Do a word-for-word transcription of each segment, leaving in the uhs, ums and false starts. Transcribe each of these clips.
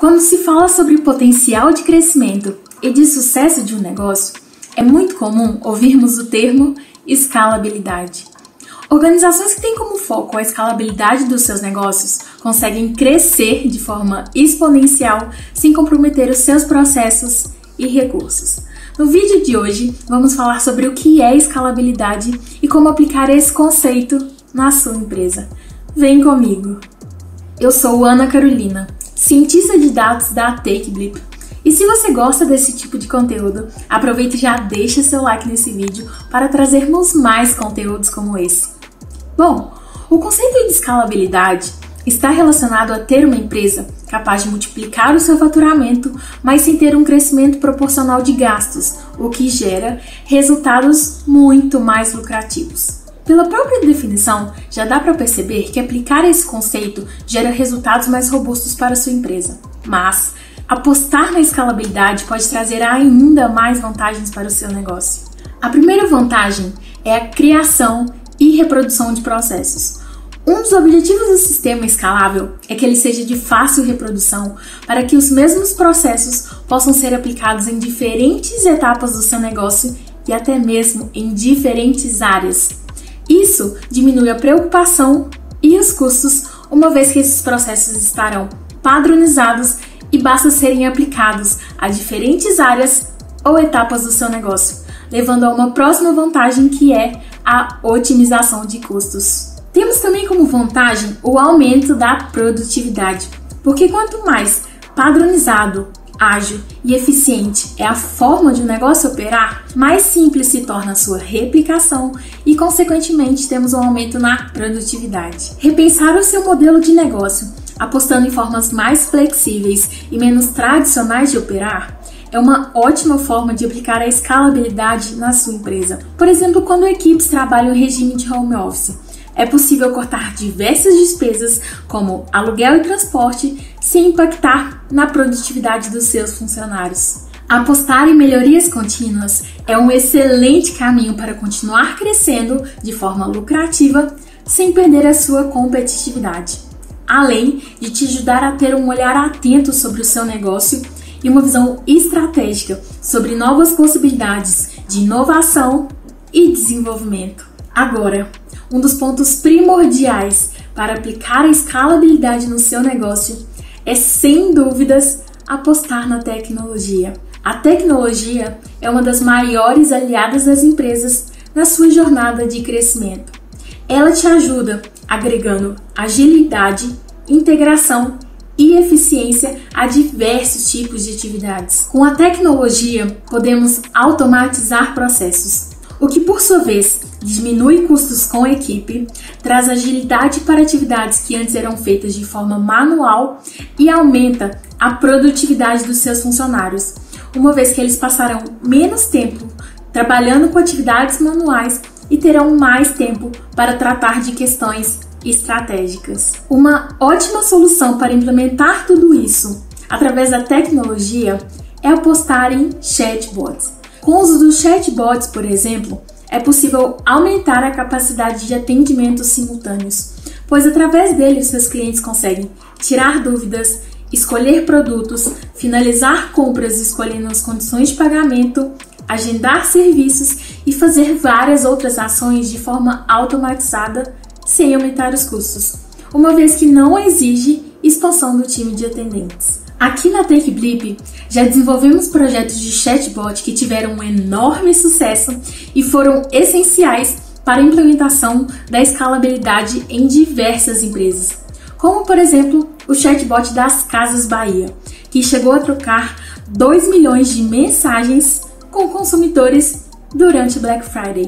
Quando se fala sobre o potencial de crescimento e de sucesso de um negócio, é muito comum ouvirmos o termo escalabilidade. Organizações que têm como foco a escalabilidade dos seus negócios conseguem crescer de forma exponencial sem comprometer os seus processos e recursos. No vídeo de hoje, vamos falar sobre o que é escalabilidade e como aplicar esse conceito na sua empresa. Vem comigo! Eu sou Ana Carolina, cientista de dados da TechBlip. E se você gosta desse tipo de conteúdo, aproveite e já deixa seu like nesse vídeo para trazermos mais conteúdos como esse. Bom, o conceito de escalabilidade está relacionado a ter uma empresa capaz de multiplicar o seu faturamento, mas sem ter um crescimento proporcional de gastos, o que gera resultados muito mais lucrativos. Pela própria definição, já dá para perceber que aplicar esse conceito gera resultados mais robustos para a sua empresa. Mas apostar na escalabilidade pode trazer ainda mais vantagens para o seu negócio. A primeira vantagem é a criação e reprodução de processos. Um dos objetivos do sistema escalável é que ele seja de fácil reprodução para que os mesmos processos possam ser aplicados em diferentes etapas do seu negócio e até mesmo em diferentes áreas. Isso diminui a preocupação e os custos, uma vez que esses processos estarão padronizados e basta serem aplicados a diferentes áreas ou etapas do seu negócio, levando a uma próxima vantagem que é a otimização de custos. Temos também como vantagem o aumento da produtividade, porque quanto mais padronizado, ágil e eficiente é a forma de um negócio operar, mais simples se torna a sua replicação e, consequentemente, temos um aumento na produtividade. Repensar o seu modelo de negócio, apostando em formas mais flexíveis e menos tradicionais de operar, é uma ótima forma de aplicar a escalabilidade na sua empresa. Por exemplo, quando equipes trabalham em regime de home office, é possível cortar diversas despesas, como aluguel e transporte, sem impactar na produtividade dos seus funcionários. Apostar em melhorias contínuas é um excelente caminho para continuar crescendo de forma lucrativa, sem perder a sua competitividade, além de te ajudar a ter um olhar atento sobre o seu negócio e uma visão estratégica sobre novas possibilidades de inovação e desenvolvimento. Agora, um dos pontos primordiais para aplicar a escalabilidade no seu negócio é, sem dúvidas, apostar na tecnologia. A tecnologia é uma das maiores aliadas das empresas na sua jornada de crescimento. Ela te ajuda agregando agilidade, integração e eficiência a diversos tipos de atividades. Com a tecnologia, podemos automatizar processos, o que, por sua vez, diminui custos com a equipe, traz agilidade para atividades que antes eram feitas de forma manual e aumenta a produtividade dos seus funcionários, uma vez que eles passarão menos tempo trabalhando com atividades manuais e terão mais tempo para tratar de questões estratégicas. Uma ótima solução para implementar tudo isso através da tecnologia é apostar em chatbots. Com o uso dos chatbots, por exemplo, é possível aumentar a capacidade de atendimento simultâneos, pois através deles seus clientes conseguem tirar dúvidas, escolher produtos, finalizar compras escolhendo as condições de pagamento, agendar serviços e fazer várias outras ações de forma automatizada sem aumentar os custos, uma vez que não exige expansão do time de atendentes. Aqui na TechBlip já desenvolvemos projetos de chatbot que tiveram um enorme sucesso e foram essenciais para a implementação da escalabilidade em diversas empresas, como por exemplo o chatbot das Casas Bahia, que chegou a trocar dois milhões de mensagens com consumidores durante o Black Friday.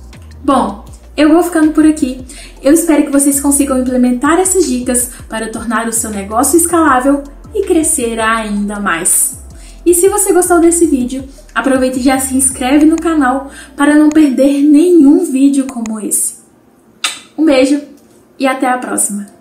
Bom, eu vou ficando por aqui. Eu espero que vocês consigam implementar essas dicas para tornar o seu negócio escalável e crescer ainda mais. E se você gostou desse vídeo, aproveite e já se inscreve no canal para não perder nenhum vídeo como esse. Um beijo e até a próxima!